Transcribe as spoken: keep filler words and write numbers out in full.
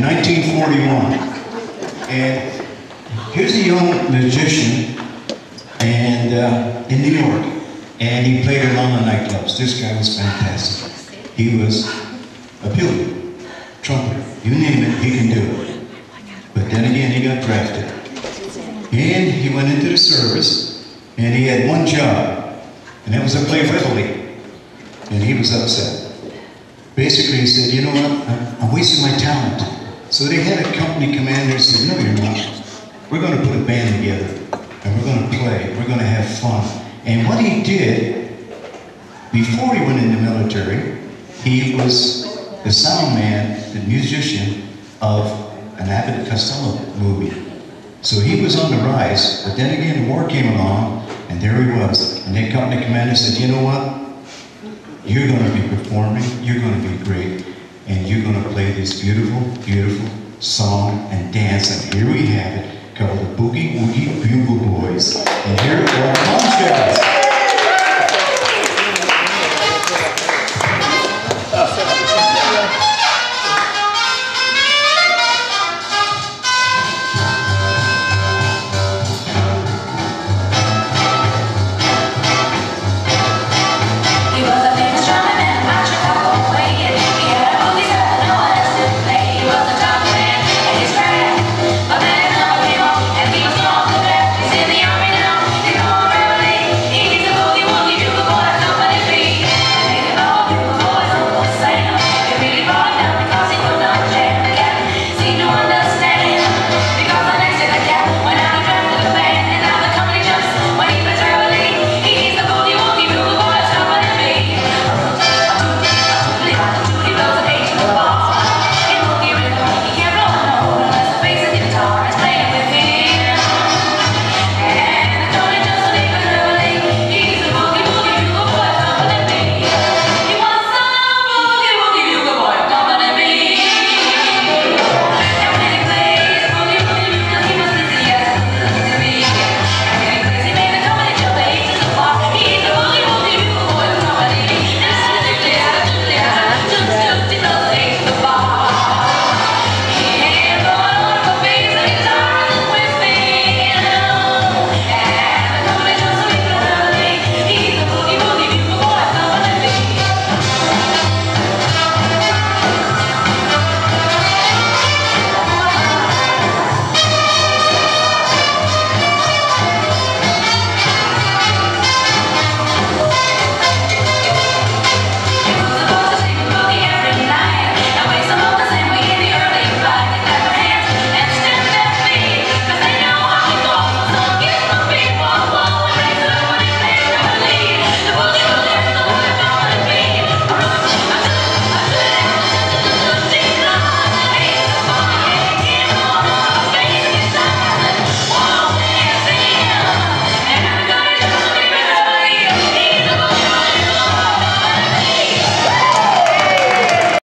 nineteen forty-one. And here's a young musician and uh, in New York. And he played in all the nightclubs. This guy was fantastic. He was a pill, trumpeter, you name it, he can do it. But then again, he got drafted. And he went into the service, and he had one job, and that was to play Rivoli. And he was upset. Basically, he said, you know what, I'm, I'm wasting my talent. So they had a company commander who said, no, you're not. We're going to put a band together, and we're going to play, we're going to have fun. And what he did, before he went in the military, he was the sound man, the musician of an Abbott and Costello movie. So he was on the rise, but then again, the war came along, and there he was. And the company commander said, you know what? You're going to be performing, you're going to be great, and you're going to play this beautiful, beautiful song and dance. And here we have it, called the Boogie Woogie Bugle Boys. And here are the Bombshells.